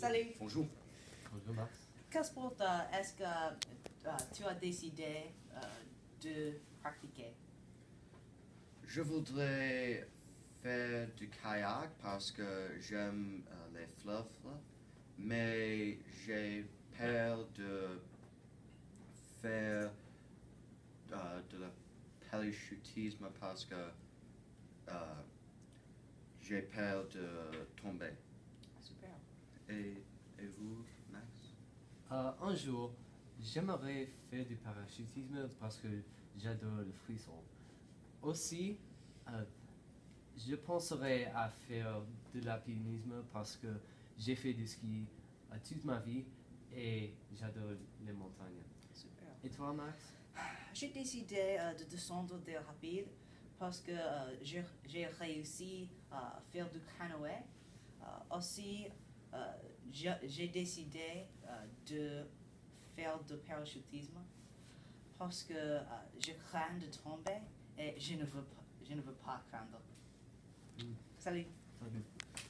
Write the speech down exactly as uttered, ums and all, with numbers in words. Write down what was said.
Salut. Bonjour. Bonjour Max. Quel sport euh, est-ce que euh, tu as décidé euh, de pratiquer? Je voudrais faire du kayak parce que j'aime euh, les fleuves, mais j'ai peur de faire euh, de la parachutisme parce que euh, j'ai peur de tomber. Super. Et, et vous, Max? Euh, un jour, j'aimerais faire du parachutisme parce que j'adore le frisson. Aussi, euh, je penserais à faire de l'alpinisme parce que j'ai fait du ski euh, toute ma vie et j'adore les montagnes. Super. Et toi, Max? J'ai décidé euh, de descendre des rapides parce que euh, j'ai, j'ai réussi à faire du canoë. Euh, aussi, euh, j'ai, j'ai décidé euh, de faire du parachutisme parce que euh, je crains de tomber et je ne veux pas, je ne veux pas craindre. Mm. Salut. Salut.